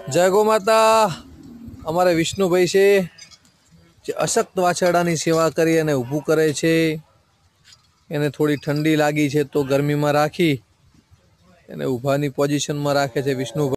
જય ગો માતા। અમારે વિષ્ણુભાઈ છે જે અશક્ત વાછરડાની સેવા કરી અને ઊભું કરે છે। એને થોડી ઠંડી લાગી છે તો ગરમીમાં રાખી એને ઊભાની પોઝિશનમાં રાખે છે વિષ્ણુભાઈ।